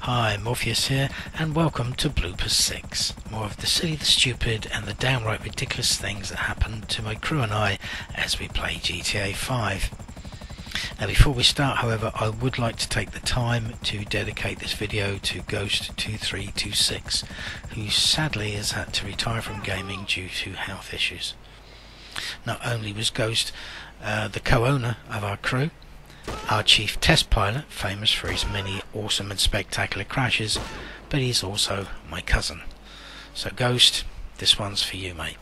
Hi, Morpheus here, and welcome to Bloopers 6. More of the silly, the stupid, and the downright ridiculous things that happen to my crew and I as we play GTA 5. Now before we start, however, I would like to take the time to dedicate this video to Ghost2326, who sadly has had to retire from gaming due to health issues. Not only was Ghost the co-owner of our crew, our chief test pilot, famous for his many awesome and spectacular crashes, but he's also my cousin. So Ghost, this one's for you, mate.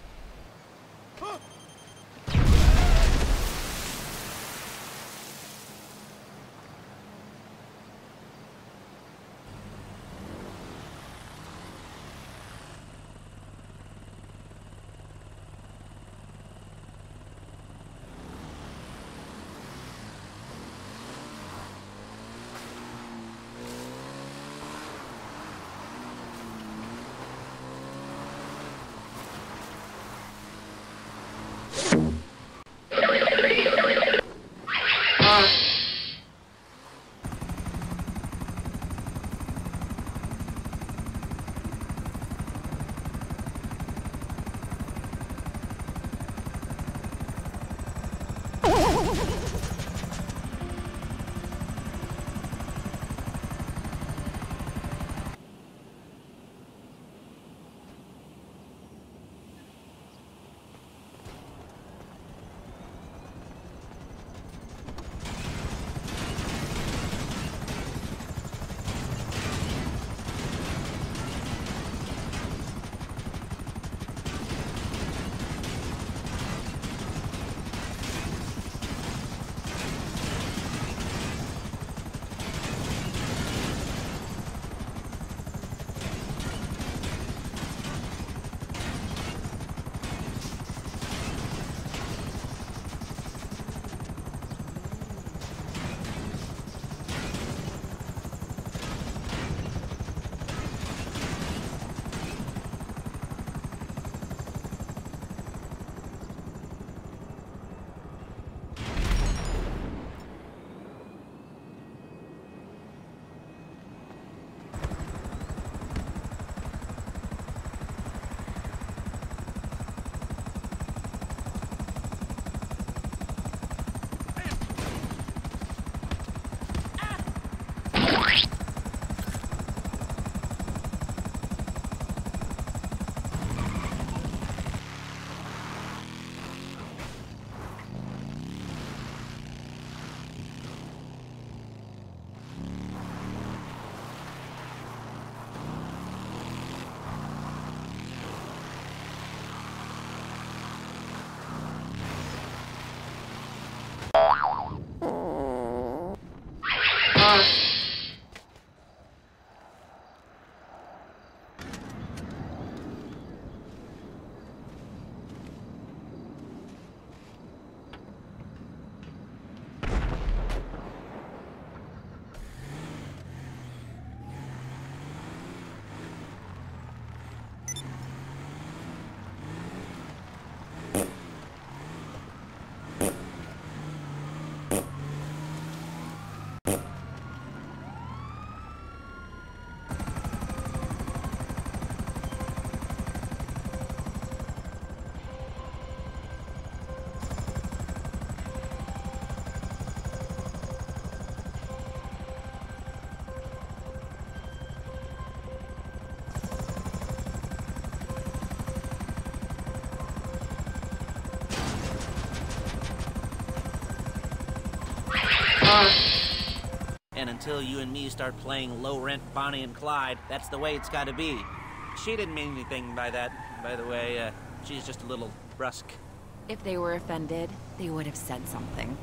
And until you and me start playing low-rent Bonnie and Clyde, that's the way it's gotta be. She didn't mean anything by that, by the way. She's just a little brusque. If they were offended, they would have said something.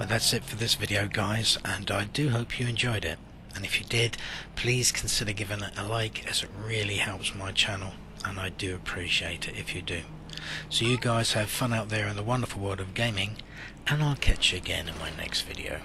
But that's it for this video, guys, and I do hope you enjoyed it. And if you did, please consider giving it a like, as it really helps my channel, and I do appreciate it if you do. So you guys have fun out there in the wonderful world of gaming, and I'll catch you again in my next video.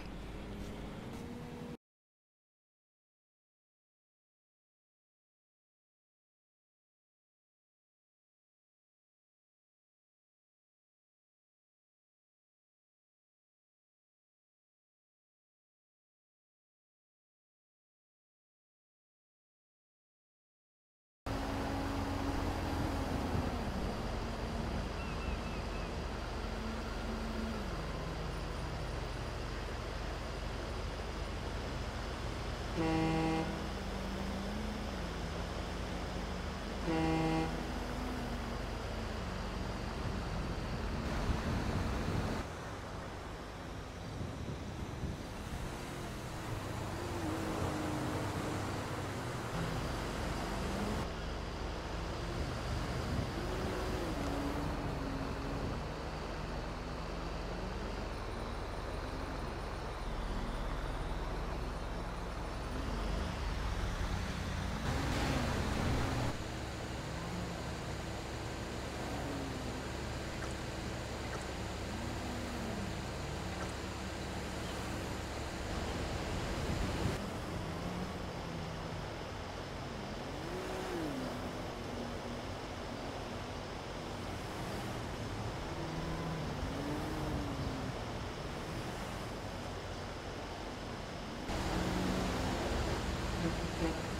Okay.